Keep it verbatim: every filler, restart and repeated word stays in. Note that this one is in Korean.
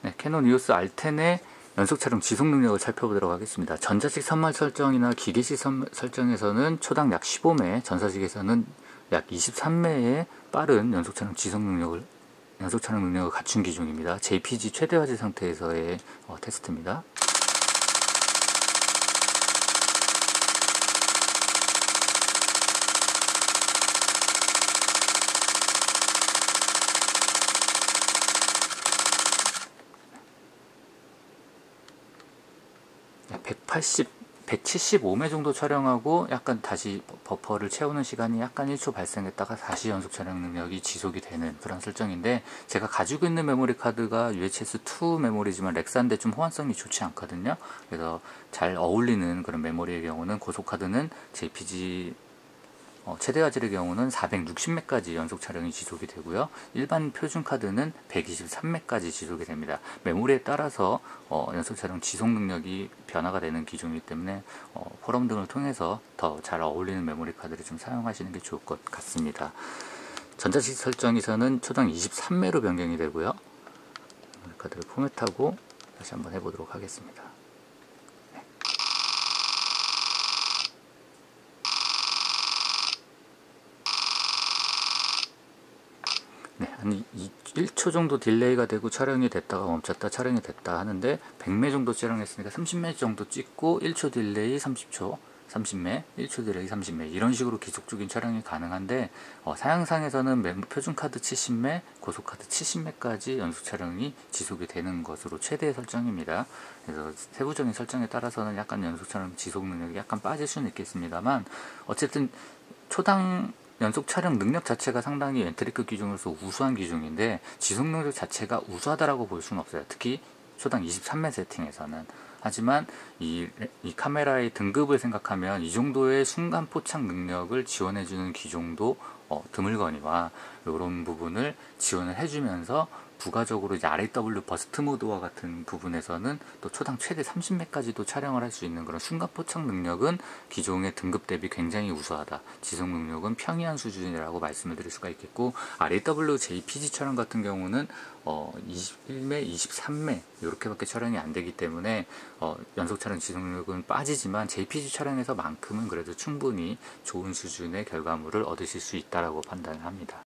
네, 캐논 이오스 알 텐의 연속 촬영 지속 능력을 살펴보도록 하겠습니다. 전자식 선말 설정이나 기계식 선, 설정에서는 초당 약 십오 매, 전사식에서는 약 이십삼 매의 빠른 연속 촬영 지속 능력을 연속 촬영 능력을 갖춘 기종입니다. 제이피지 최대화질 상태에서의 어, 테스트입니다. 백팔십, 백칠십오 매 정도 촬영하고 약간 다시 버퍼를 채우는 시간이 약간 일 초 발생했다가 다시 연속 촬영 능력이 지속이 되는 그런 설정인데, 제가 가지고 있는 메모리 카드가 유에이치에스 투 메모리지만 렉사인데 좀 호환성이 좋지 않거든요. 그래서 잘 어울리는 그런 메모리의 경우는 고속 카드는 제이피지 어, 최대 화질의 경우는 사백육십 매까지 연속 촬영이 지속이 되고요. 일반 표준 카드는 백이십삼 매까지 지속이 됩니다. 메모리에 따라서 어, 연속 촬영 지속 능력이 변화가 되는 기종이기 때문에 어, 포럼 등을 통해서 더 잘 어울리는 메모리 카드를 좀 사용하시는 게 좋을 것 같습니다. 전자식 설정에서는 초당 이십삼 매로 변경이 되고요. 메모리 카드를 포맷하고 다시 한번 해보도록 하겠습니다. 네, 한 일 초 정도 딜레이가 되고 촬영이 됐다가 멈췄다 촬영이 됐다 하는데, 백 매 정도 촬영했으니까 삼십 매 정도 찍고 일 초 딜레이 삼십 초, 삼십 매, 일 초 딜레이 삼십 매 이런 식으로 지속적인 촬영이 가능한데, 어, 사양상에서는 표준카드 칠십 매, 고속카드 칠십 매까지 연속 촬영이 지속이 되는 것으로 최대 설정입니다. 그래서 세부적인 설정에 따라서는 약간 연속 촬영 지속 능력이 약간 빠질 수는 있겠습니다만, 어쨌든 초당 연속 촬영 능력 자체가 상당히 엔트리급 기종으로서 우수한 기종인데, 지속 능력 자체가 우수하다라고 볼 수는 없어요. 특히 초당 이십삼 매 세팅에서는. 하지만 이, 이 카메라의 등급을 생각하면 이 정도의 순간 포착 능력을 지원해주는 기종도 어, 드물거니와 이런 부분을 지원을 해주면서 부가적으로 이제 알에이더블유 버스트 모드와 같은 부분에서는 또 초당 최대 삼십 매까지도 촬영을 할 수 있는 그런 순간 포착 능력은 기종의 등급 대비 굉장히 우수하다. 지속 능력은 평이한 수준이라고 말씀을 드릴 수가 있겠고, 알에이더블유 제이피지 촬영 같은 경우는 어, 이십일 매, 이십삼 매 이렇게밖에 촬영이 안 되기 때문에 어, 연속 촬영 지속 능력은 빠지지만 제이피지 촬영에서만큼은 그래도 충분히 좋은 수준의 결과물을 얻으실 수 있다라고 판단을 합니다.